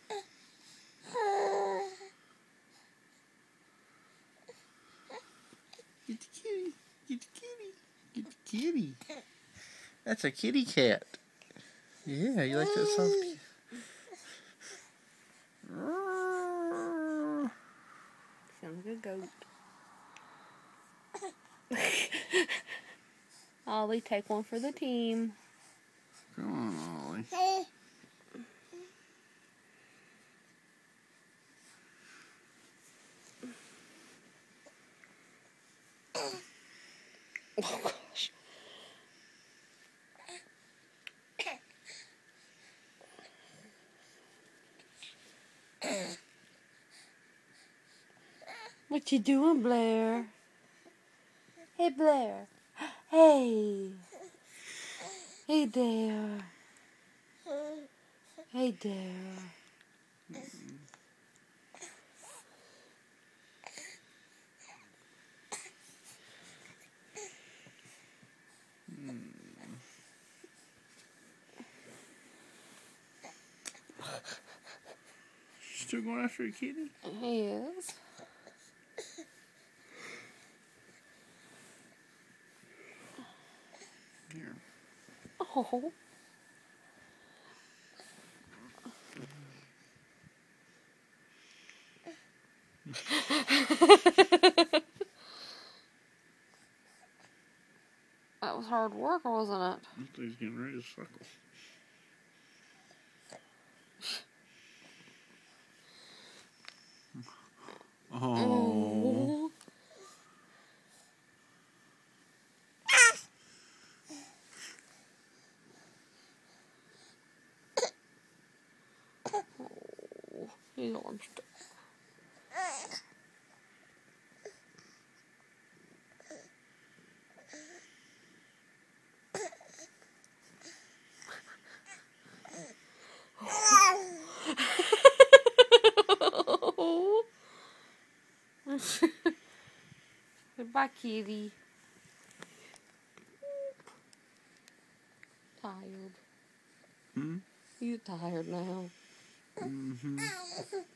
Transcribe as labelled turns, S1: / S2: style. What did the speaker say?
S1: Get the kitty. Get the kitty. Get the kitty. That's a kitty cat. Yeah, you like that soft kitty?
S2: Sounds like a goat. Ollie, take one for the team.
S1: Come on, Ollie.
S2: Oh, gosh. What you doing, Blair? Hey, Blair. Hey. Hey there. Hey there.
S1: Still going after a kitty?
S2: He is.
S1: Here.
S2: Oh. That was hard work, wasn't it?
S1: Looks like he's getting ready to suckle. Oh.
S2: Oh, his arm's stuck. Goodbye, kitty. Tired.
S1: Hmm?
S2: You tired now?
S1: Mm-hmm.